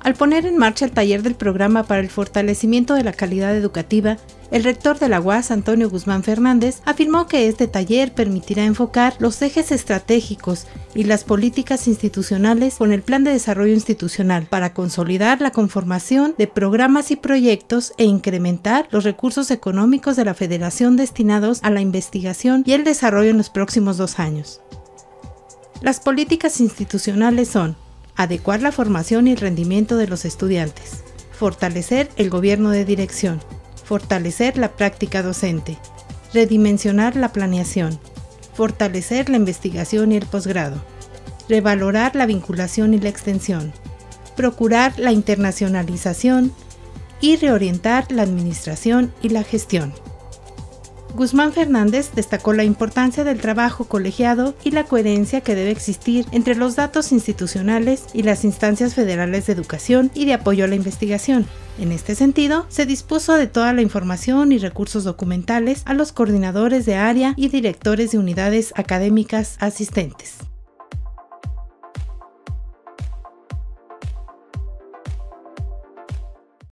Al poner en marcha el taller del programa para el fortalecimiento de la calidad educativa, el rector de la UAS, Antonio Guzmán Fernández, afirmó que este taller permitirá enfocar los ejes estratégicos y las políticas institucionales con el Plan de Desarrollo Institucional para consolidar la conformación de programas y proyectos e incrementar los recursos económicos de la Federación destinados a la investigación y el desarrollo en los próximos 2 años. Las políticas institucionales son: adecuar la formación y el rendimiento de los estudiantes, fortalecer el gobierno de dirección, fortalecer la práctica docente, redimensionar la planeación, fortalecer la investigación y el posgrado, revalorar la vinculación y la extensión, procurar la internacionalización y reorientar la administración y la gestión. Guzmán Fernández destacó la importancia del trabajo colegiado y la coherencia que debe existir entre los datos institucionales y las instancias federales de educación y de apoyo a la investigación. En este sentido, se dispuso de toda la información y recursos documentales a los coordinadores de área y directores de unidades académicas asistentes.